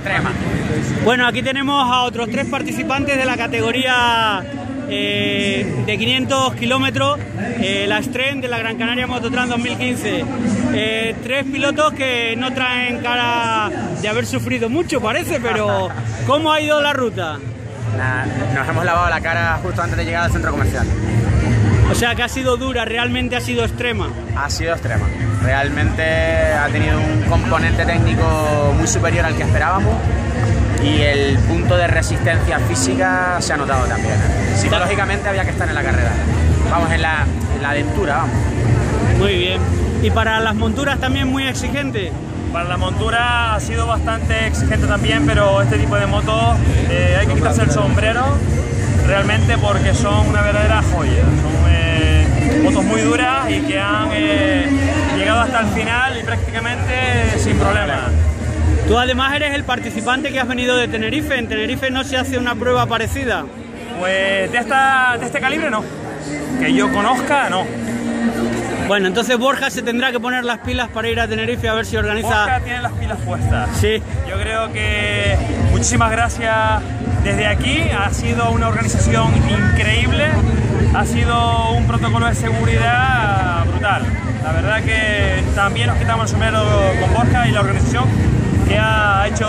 extrema. Bueno, aquí tenemos a otros 3 participantes de la categoría de 500 kilómetros, la Extreme de la Gran Canaria Mototran 2015. 3 pilotos que no traen cara de haber sufrido mucho, parece, pero ¿cómo ha ido la ruta? Nos hemos lavado la cara justo antes de llegar al centro comercial. O sea que ha sido dura, realmente ha sido extrema. Ha sido extrema. Realmente ha tenido un componente técnico muy superior al que esperábamos y el punto de resistencia física se ha notado también. Psicológicamente había que estar en la carrera. Vamos, en la aventura, vamos. Muy bien. ¿Y para las monturas también muy exigente? Para la montura ha sido bastante exigente también, pero este tipo de motos hay que quitarse el sombrero realmente porque son una verdadera joya. Son motos muy duras y que han llegado hasta el final y prácticamente sin problema. Tú además eres el participante que has venido de Tenerife. ¿En Tenerife no se hace una prueba parecida? Pues de este calibre no. Que yo conozca, no. Bueno, entonces Borja se tendrá que poner las pilas para ir a Tenerife a ver si organiza... Borja tiene las pilas puestas. Sí. Yo creo que muchísimas gracias desde aquí. Ha sido una organización increíble. Ha sido un protocolo de seguridad brutal. La verdad que también nos quitamos el sombrero con Borja y la organización que ha hecho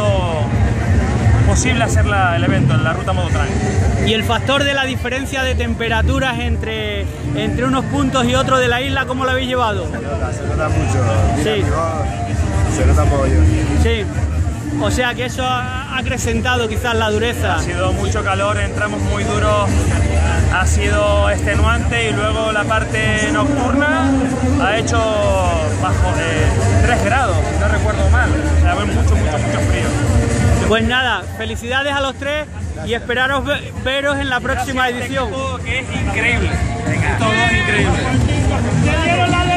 posible hacer el evento en la ruta Mototran. ¿Y el factor de la diferencia de temperaturas entre unos puntos y otros de la isla, cómo lo habéis llevado? Se nota mucho. Sí. Se nota pollo. Sí. O sea que eso ha acrecentado quizás la dureza. Ha sido mucho calor en tramos muy duros, ha sido extenuante y luego la parte nocturna ha hecho bajo 3 grados, si no recuerdo mal. O sea, mucho frío. Pues nada, felicidades a los 3 y esperaros veros en la próxima edición. Que es increíble. Todo es increíble.